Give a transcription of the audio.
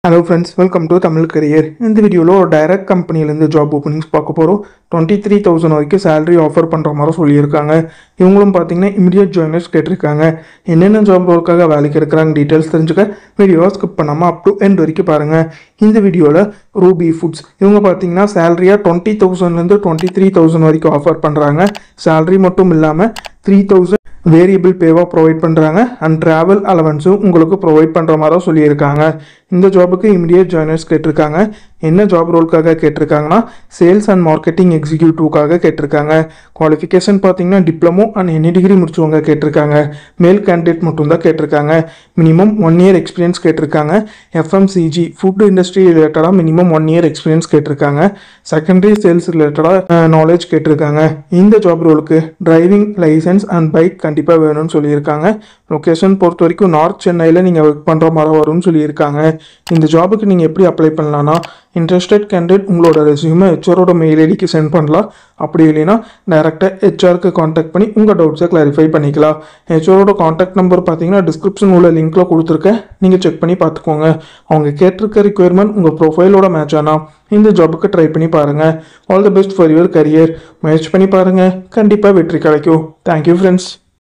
Hello friends, welcome to Tamil Career. In the video, direct company job openings பார்க்க போறோம். 23,000 வரைக்கும் salary offer பண்ற மாதிரி சொல்லியிருக்காங்க. இவங்களும் பார்த்தீங்கன்னா immediate joiners கேட்டிருக்காங்க. என்னென்ன ஜாப் ரோல்க்காக வேலைக்கு எடுக்கிறாங்க டீடைல்ஸ் தெரிஞ்சுக்க வீடியோவை ஸ்கிப் பண்ணாம அப் டு எண்ட் வரைக்கும் பாருங்க. இந்த வீடியோல ரூபி ஃபுட்ஸ் இவங்க பார்த்தீங்கன்னா சேலரியா 20,000லேருந்து 23,000 வரைக்கும் ஆஃபர் பண்றாங்க. சேலரி மட்டும் இல்லாம 3,000 வேரியபிள் பேவாக ப்ரொவைட் பண்ணுறாங்க அண்ட் ட்ராவல் அலவன்ஸும் உங்களுக்கு ப்ரொவைட் பண்ணுற மாதிரி சொல்லியிருக்காங்க. இந்த ஜாபுக்கு இமிடியேட் ஜாயினர்ஸ் கேட்டிருக்காங்க. என்ன ஜாப் ரோல்க்காக கேட்டிருக்காங்கன்னா சேல்ஸ் அண்ட் மார்க்கெட்டிங் எக்ஸிக்யூட்டிவ்காக கேட்டிருக்காங்க. குவாலிஃபிகேஷன் பார்த்தீங்கன்னா டிப்ளமோ அண்ட் எனி டிகிரி முடிச்சவங்க கேட்டிருக்காங்க. மேல் கேண்டிடேட் மட்டும் தான் கேட்டிருக்காங்க. மினிமம் 1 year எக்ஸ்பீரியன்ஸ் கேட்டிருக்காங்க. எஃப்எம்சிஜி ஃபுட் இண்டஸ்ட்ரி ரிலேட்டடாக மினிமம் 1 year எக்ஸ்பீரியன்ஸ் கேட்டிருக்காங்க. செகண்டரி சேல்ஸ் ரிலேட்டடாக நாலேஜ் கேட்டிருக்காங்க. இந்த ஜாப் ரோலுக்கு டிரைவிங் லைசன்ஸ் அண்ட் பைக் கண்டிப்பாக வேணும்னு சொல்லியிருக்காங்க. லொக்கேஷன் பொறுத்த வரைக்கும் நார்த் சென்னையில் நீங்கள் ஒர்க் பண்ணுற மாதிரி வரும்னு சொல்லியிருக்காங்க. இந்த ஜாபுக்கு நீங்கள் எப்படி அப்ளை பண்ணலான்னா இன்ட்ரெஸ்டட் கேண்டிடேட் உங்களோட ரெஸ்யூமை ஹெச்ஆரோட மெயில் ஐடிக்கு சென்ட் பண்ணலாம். அப்படி இல்லைன்னா டைரெக்டாக ஹெச்ஆருக்கு காண்டாக்ட் பண்ணி உங்கள் டவுட்ஸை கிளாரிஃபை பண்ணிக்கலாம். ஹெச்ஆரோட காண்டாக்ட் நம்பர் பார்த்தீங்கன்னா டிஸ்கிரிப்ஷன் உள்ள லிங்க்கில் கொடுத்துருக்கேன், நீங்கள் செக் பண்ணி பார்த்துக்கோங்க. அவங்க கேட்டிருக்க ரிக்வயர்மெண்ட் உங்கள் ப்ரொஃபைலோட மேட்ச் ஆனால் இந்த ஜாபுக்கு ட்ரை பண்ணி பாருங்கள். All the best for your career. முயற்சி பண்ணி பாருங்கள், கண்டிப்பாக வெற்றி கிடைக்கும். Thank you friends.